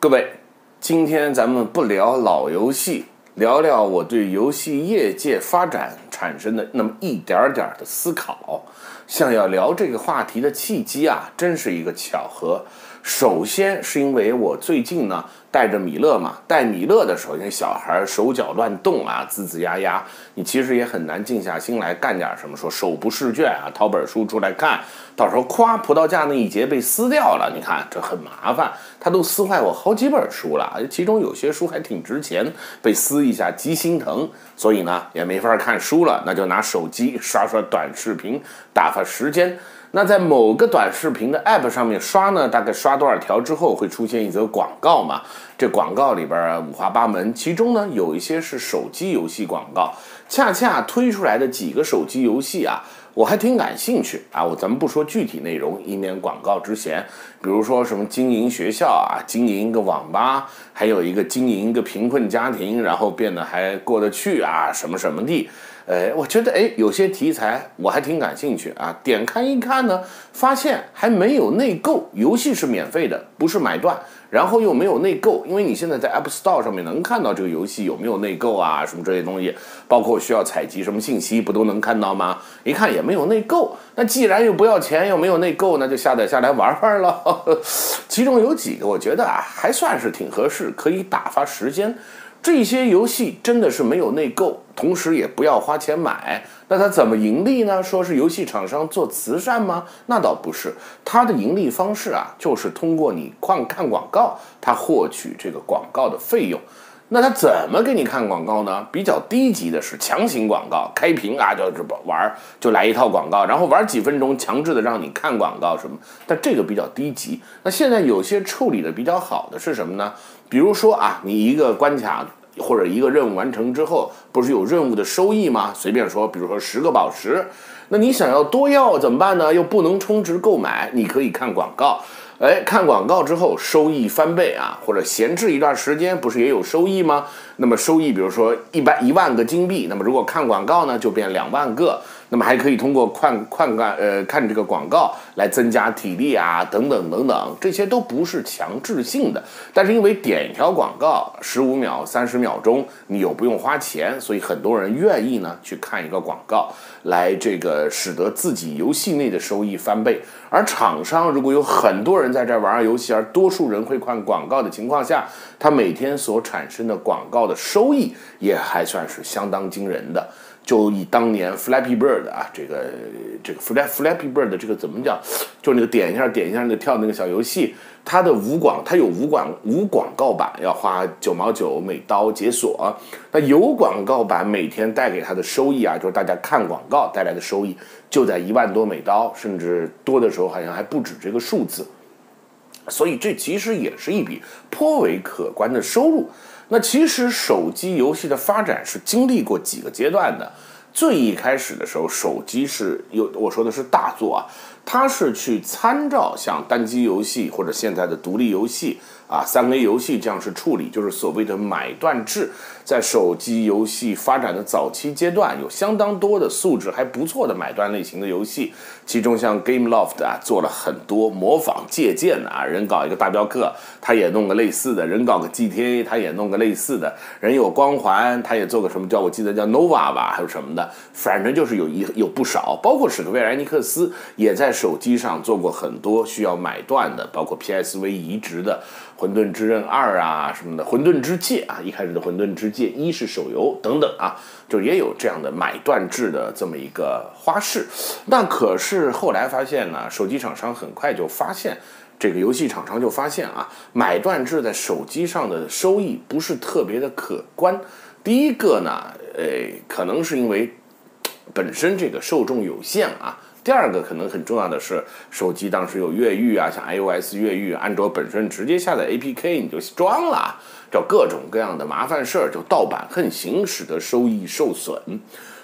各位，今天咱们不聊老游戏，聊聊我对游戏业界发展产生的那么一点点的思考。想要聊这个话题的契机啊，真是一个巧合。首先是因为我最近呢带着米勒嘛，带米勒的时候，因为小孩手脚乱动啊，吱吱呀呀，你其实也很难静下心来干点什么。说手不释卷啊，掏本书出来看，到时候夸葡萄架那一节被撕掉了，你看这很麻烦。他都撕坏我好几本书了，其中有些书还挺值钱，被撕一下极心疼，所以呢也没法看书了，那就拿手机刷刷短视频打发时间。那在某个短视频的 app 上面刷呢，大概刷多少条之后会出现一则广告嘛？这广告里边五花八门，其中呢有一些是手机游戏广告，恰恰推出来的几个手机游戏啊，我还挺感兴趣啊。咱们不说具体内容，以免广告之嫌。比如说什么经营学校啊，经营一个网吧，还有一个经营一个贫困家庭，然后变得还过得去啊，什么什么的。我觉得有些题材我还挺感兴趣啊。点开一看呢，发现还没有内购，游戏是免费的，不是买断，然后又没有内购，因为你现在在 App Store 上面能看到这个游戏有没有内购啊，什么这些东西，包括需要采集什么信息，不都能看到吗？一看也没有内购，那既然又不要钱，又没有内购，那就下载下来玩玩了。其中有几个我觉得还算是挺合适，可以打发时间。这些游戏真的是没有内购，同时也不要花钱买，那它怎么盈利呢？说是游戏厂商做慈善吗？那倒不是，它的盈利方式就是通过你看广告，它获取这个广告的费用。那它怎么给你看广告呢？比较低级的是强行广告，开屏就玩，就来一套广告，然后玩几分钟，强制的让你看广告什么。但这个比较低级。那现在有些处理的比较好的是什么呢？比如说你一个关卡或者一个任务完成之后，不是有任务的收益吗？随便说，比如说10个宝石，那你想要多要怎么办呢？又不能充值购买，你可以看广告。看广告之后收益翻倍或者闲置一段时间，不是也有收益吗？那么收益，比如说1万个金币，那么如果看广告呢，就变2万个。那么还可以通过看这个广告来增加体力等等等等，这些都不是强制性的。但是因为点一条广告15秒、30秒钟，你又不用花钱，所以很多人愿意呢去看一个广告，来这个使得自己游戏内的收益翻倍。而厂商如果有很多人在这玩游戏，而多数人会看广告的情况下，他每天所产生的广告的收益也还算是相当惊人的。就以当年 Flappy Bird 这个 Flappy Bird 的这个怎么讲，就那个点一下那个跳那个小游戏，它有无广告版要花9毛9每刀解锁，那有广告版每天带给它的收益就是大家看广告带来的收益就在1万多每刀，甚至多的时候好像还不止这个数字。所以这其实也是一笔颇为可观的收入。那其实手机游戏的发展是经历过几个阶段的。最一开始的时候，手机我说的是大作它是去参照像单机游戏或者现在的独立游戏3A 游戏这样是处理，就是所谓的买断制。在手机游戏发展的早期阶段，有相当多的素质还不错的买断类型的游戏，其中像 Gameloft 做了很多模仿借鉴人搞一个大镖客，他也弄个类似的，人搞个 GTA， 他也弄个类似的，人有光环，他也做个什么我记得叫 Nova 吧，还有什么的，反正就是有不少，包括史克威尔艾尼克斯也在手机上做过很多需要买断的，包括 PSV 移植的混沌之刃2什么的，混沌之戒一开始的混沌之戒1是手游等等就也有这样的买断制的这么一个花式。那可是后来发现呢，手机厂商很快就发现，这个游戏厂商就发现买断制在手机上的收益不是特别的可观。第一个呢，可能是因为本身这个受众有限第二个可能很重要的是，手机当时有越狱像 iOS 越狱，安卓本身直接下载 APK 你就装了，这各种各样的麻烦事儿，就盗版横行，使得收益受损。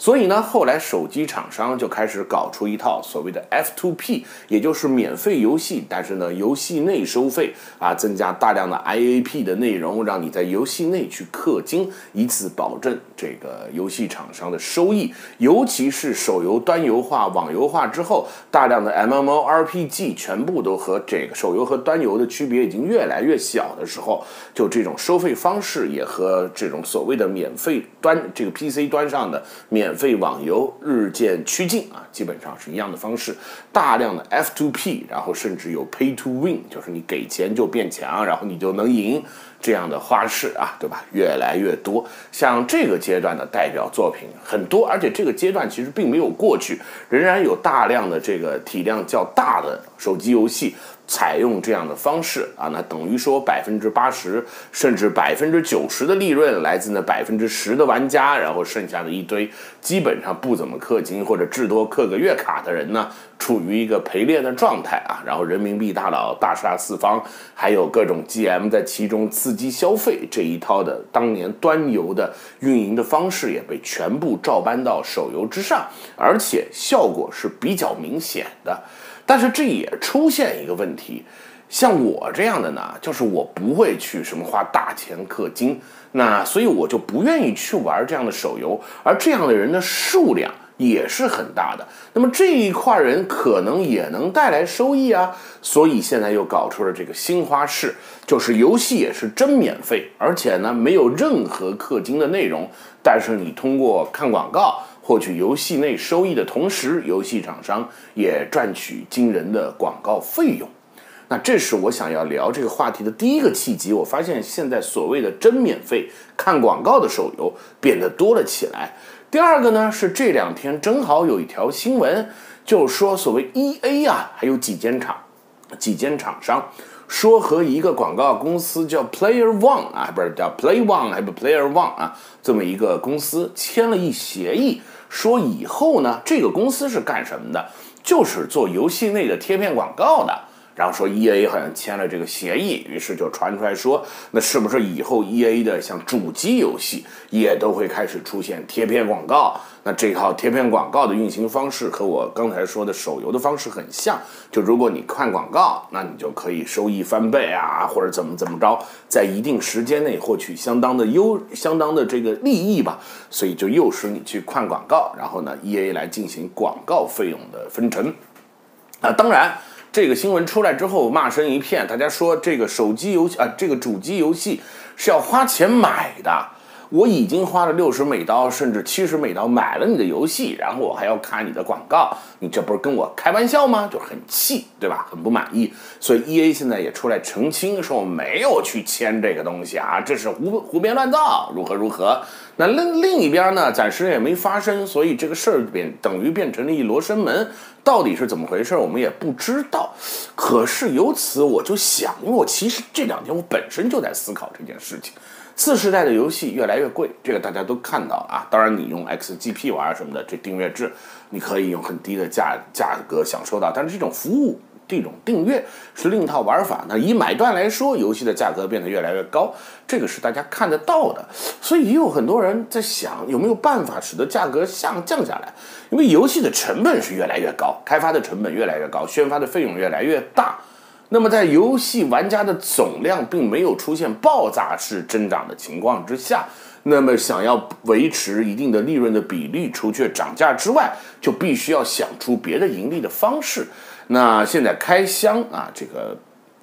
所以呢，后来手机厂商就开始搞出一套所谓的 F2P， 也就是免费游戏，但是呢，游戏内收费啊，增加大量的 IAP 的内容，让你在游戏内去氪金，以此保证这个游戏厂商的收益。尤其是手游端游化、网游化之后，大量的 MMORPG 全部都和这个手游和端游的区别已经越来越小的时候，就这种收费方式也和这种所谓的免费端这个 PC 端上的免费网游日渐趋近啊，基本上是一样的方式。大量的 F2P， 然后甚至有 Pay to Win， 就是你给钱就变强，然后你就能赢这样的花式啊，对吧？越来越多。像这个阶段的代表作品很多，而且这个阶段其实并没有过去，仍然有大量的这个体量较大的手机游戏采用这样的方式啊，那等于说80%甚至90%的利润来自那10%的玩家，然后剩下的一堆基本上不怎么氪金或者至多氪个月卡的人呢，处于一个陪练的状态啊，然后人民币大佬大杀四方，还有各种 GM 在其中刺激消费这一套的当年端游的运营的方式也被全部照搬到手游之上，而且效果是比较明显的。但是这也出现一个问题，像我这样的呢，就是我不会去什么花大钱氪金，那所以我就不愿意去玩这样的手游，而这样的人的数量也是很大的，那么这一块人可能也能带来收益啊，所以现在又搞出了这个新花式，就是游戏也是真免费，而且呢没有任何氪金的内容，但是你通过看广告获取游戏内收益的同时，游戏厂商也赚取惊人的广告费用。那这是我想要聊这个话题的第一个契机。我发现现在所谓的真免费看广告的手游变得多了起来。第二个呢，是这2天正好有一条新闻，就是说所谓 EA 啊，还有几间厂商说和一个广告公司叫 Player One 啊，不是叫 Play One 还不 Player One 啊，这么一个公司签了一协议，说以后呢，这个公司是干什么的？就是做游戏内的贴片广告的。然后说 EA 好像签了这个协议，于是就传出来说，那是不是以后 EA 的像主机游戏也都会开始出现贴片广告？那这套贴片广告的运行方式和我刚才说的手游的方式很像，就如果你看广告，那你就可以收益翻倍啊，或者怎么着，在一定时间内获取相当的这个利益吧，所以就诱使你去看广告，然后呢 EA 来进行广告费用的分成啊，当然。这个新闻出来之后，骂声一片，大家说这个手机游戏啊，这个主机游戏是要花钱买的。我已经花了$60甚至$70买了你的游戏，然后我还要看你的广告，你这不是跟我开玩笑吗？就很气，对吧？很不满意。所以 EA 现在也出来澄清，说我没有去签这个东西啊，这是胡编乱造，如何。那另一边呢，暂时也没发生，所以这个事儿等于变成了一罗生门，到底是怎么回事我们也不知道。可是由此我就想，因为我其实这2天我本身就在思考这件事情。次世代的游戏越来越贵，这个大家都看到啊。当然，你用 XGP 玩什么的，这订阅制你可以用很低的价格享受到，但是这种服务。这种订阅是另一套玩法，那以买断来说，游戏的价格变得越来越高，这个是大家看得到的。所以也有很多人在想，有没有办法使得价格降下来？因为游戏的成本是越来越高，开发的成本越来越高，宣发的费用越来越大。那么在游戏玩家的总量并没有出现爆炸式增长的情况之下，那么想要维持一定的利润的比例，除却涨价之外，就必须要想出别的盈利的方式。那现在开箱啊，这个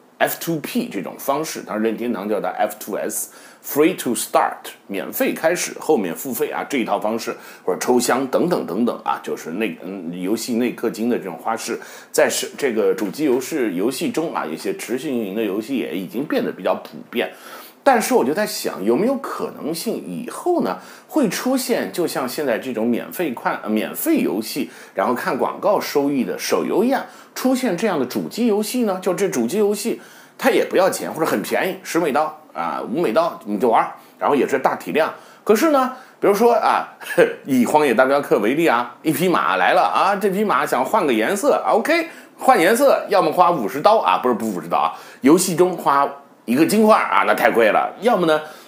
F2P 这种方式，当然任天堂叫它 F2S Free to Start 免费开始，后面付费啊，这一套方式或者抽箱等等啊，就是游戏内氪金的这种花式，在这个主机游戏中啊，有些持续运营的游戏也已经变得比较普遍。但是我就在想，有没有可能性以后呢会出现就像现在这种免费游戏，然后看广告收益的手游一样，出现这样的主机游戏呢？就这主机游戏它也不要钱或者很便宜，$10啊$5你就玩，然后也是大体量。可是呢，比如说啊，以荒野大镖客为例啊，一匹马来了啊，这匹马想换个颜色 ，OK， 换颜色要么花$50啊，不是$50啊，游戏中花1个金块啊，那太贵了。要么呢，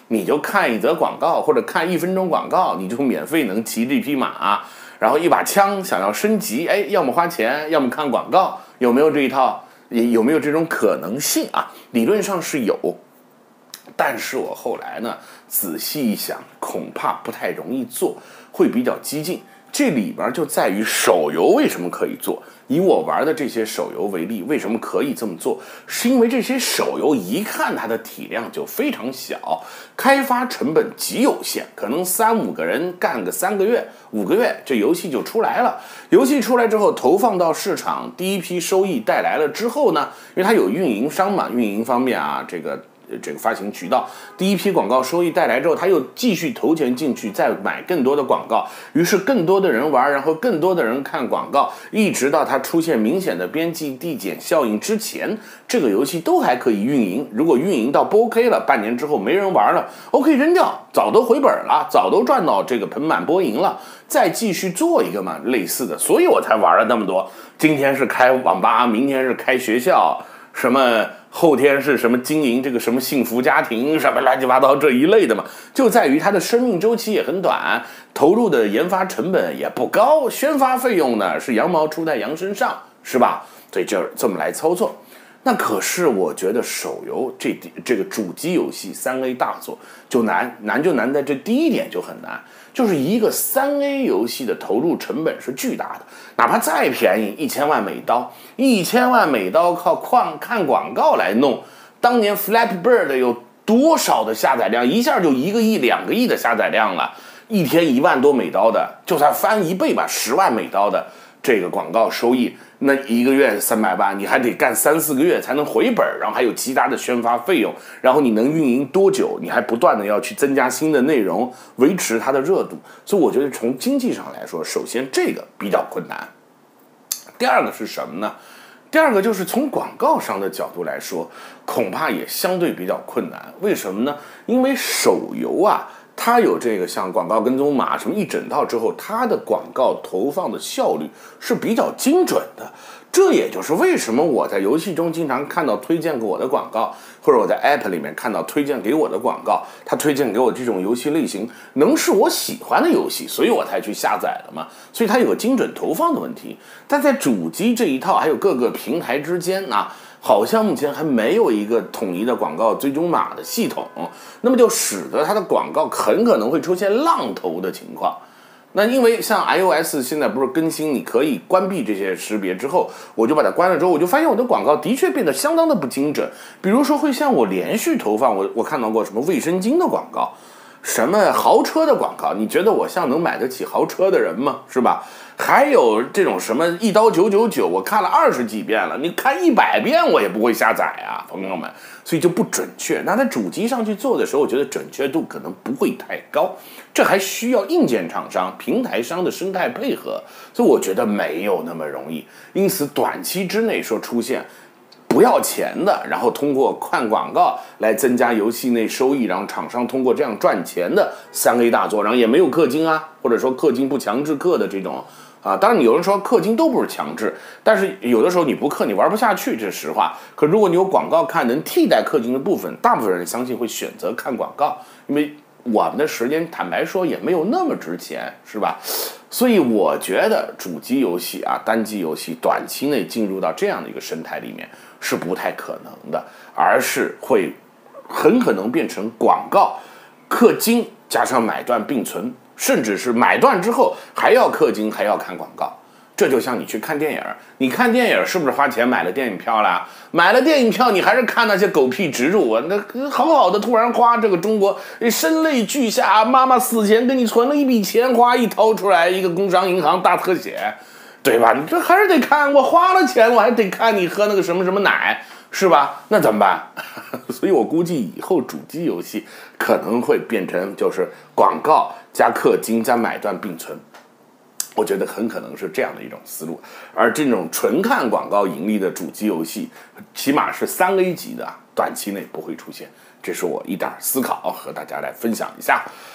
你就看一则广告或者看1分钟广告，你就免费能骑这匹马，然后一把枪想要升级，哎，要么花钱，要么看广告，有没有这一套？有没有这种可能性啊？理论上是有，但是我后来呢仔细一想，恐怕不太容易做，会比较激进。这里边就在于手游为什么可以做。以我玩的这些手游为例，为什么可以这么做？是因为这些手游一看它的体量就非常小，开发成本极有限，可能3-5个人干个3个月、5个月，这游戏就出来了。游戏出来之后，投放到市场，第一批收益带来了之后呢，因为它有运营商嘛，运营方面啊，这个发行渠道，第一批广告收益带来之后，他又继续投钱进去，再买更多的广告，于是更多的人玩，然后更多的人看广告，一直到它出现明显的边际递减效应之前，这个游戏都还可以运营。如果运营到不 OK 了，半年之后没人玩了 ，OK 扔掉，早都回本了，早都赚到这个盆满钵盈了，再继续做一个嘛类似的，所以我才玩了那么多。今天是开网吧，明天是开学校，什么后天是什么经营这个什么幸福家庭，什么乱七八糟这一类的嘛，就在于它的生命周期也很短，投入的研发成本也不高，宣发费用呢是羊毛出在羊身上，是吧？所以就这么来操作。那可是我觉得手游这个主机游戏3A 大作就难就难在这第一点就很难，就是一个3A 游戏的投入成本是巨大的，哪怕再便宜1000万美刀，1000万美刀靠看广告来弄，当年 Flappy Bird 有多少的下载量，一下就1个亿、2个亿的下载量了，一天1万多美刀的，就算翻1倍吧，10万美刀的这个广告收益。那1个月300万，你还得干3-4个月才能回本，然后还有其他的宣发费用，然后你能运营多久？你还不断的要去增加新的内容，维持它的热度。所以我觉得从经济上来说，首先这个比较困难。第二个是什么呢？第二个就是从广告商的角度来说，恐怕也相对比较困难。为什么呢？因为手游啊，它有这个像广告跟踪码什么一整套之后，它的广告投放的效率是比较精准的。这也就是为什么我在游戏中经常看到推荐给我的广告，或者我在 App 里面看到推荐给我的广告，它推荐给我这种游戏类型能是我喜欢的游戏，所以我才去下载了嘛。所以它有个精准投放的问题。但在主机这一套还有各个平台之间啊，好像目前还没有一个统一的广告追踪码的系统，那么就使得它的广告很可能会出现浪投的情况。那因为像 iOS 现在不是更新，你可以关闭这些识别之后，我就把它关了之后，我就发现我的广告的确变得相当的不精准。比如说会像我连续投放，我看到过什么卫生巾的广告，什么豪车的广告，你觉得我像能买得起豪车的人吗？是吧？还有这种什么1刀999，我看了20几遍了，你看100遍我也不会下载啊，朋友们，所以就不准确。那在主机上去做的时候，我觉得准确度可能不会太高，这还需要硬件厂商、平台商的生态配合，所以我觉得没有那么容易。因此，短期之内说出现不要钱的，然后通过看广告来增加游戏内收益，然后厂商通过这样赚钱的3A 大作，然后也没有氪金啊，或者说氪金不强制氪的这种。当然有人说氪金都不是强制，但是有的时候你不氪你玩不下去，这是实话。可如果你有广告看能替代氪金的部分，大部分人相信会选择看广告，因为我们的时间坦白说也没有那么值钱，是吧？所以我觉得主机游戏啊，单机游戏短期内进入到这样的一个生态里面是不太可能的，而是会很可能变成广告、氪金加上买断并存，甚至是买断之后还要氪金，还要看广告。这就像你去看电影，你看电影是不是花钱买了电影票啦？买了电影票，你还是看那些狗屁植入啊？那好好的突然花这个中国声泪俱下，妈妈死前给你存了一笔钱，花一掏出来一个工商银行大特写，对吧？你这还是得看，我花了钱，我还得看你喝那个什么什么奶，是吧？那怎么办？所以我估计以后主机游戏可能会变成就是广告加氪金加买断并存。我觉得很可能是这样的一种思路，而这种纯看广告盈利的主机游戏，起码是3A 级的，短期内不会出现。这是我一点思考，和大家来分享一下。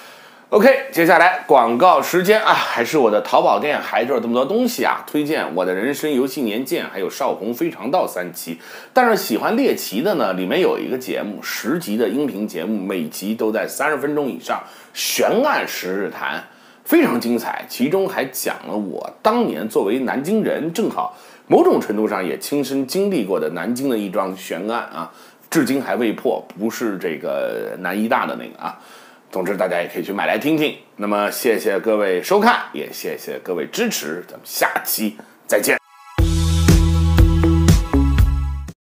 OK， 接下来广告时间啊，还是我的淘宝店，还有这么多东西啊，推荐我的人生游戏年鉴，还有少红非常道3期。但是喜欢猎奇的呢，里面有一个节目，10集的音频节目，每集都在30分钟以上，悬案10日谈，非常精彩。其中还讲了我当年作为南京人，正好某种程度上也亲身经历过的南京的一桩悬案啊，至今还未破，不是这个南医大的那个啊。总之，大家也可以去买来听听。那么，谢谢各位收看，也谢谢各位支持，咱们下期再见。